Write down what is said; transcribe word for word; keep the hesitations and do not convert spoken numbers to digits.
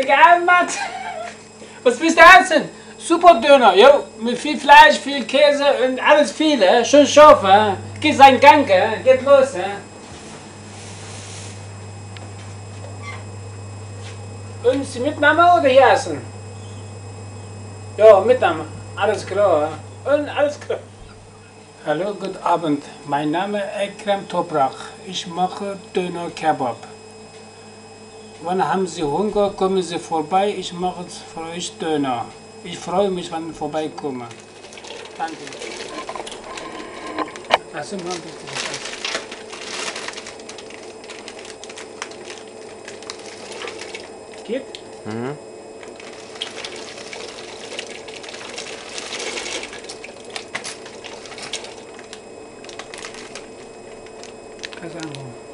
geil, Mann. Was willst du essen? Super Döner, jo, mit viel Fleisch, viel Käse und alles viel, äh? Schön scharf, äh? Geht seinen Gang, äh? Geht los, äh? Und Sie mitnehmen oder hier essen? Ja, mitnehmen, alles klar, äh? Und alles klar. Hallo, guten Abend, mein Name ist Ekrem Toprak, ich mache Döner Kebab. Wann haben Sie Hunger, kommen Sie vorbei, ich mache für euch Döner. Ich freue mich, wenn Sie vorbeikommen. Danke. Also, mal bitte. Geht? Mhm. Kasano.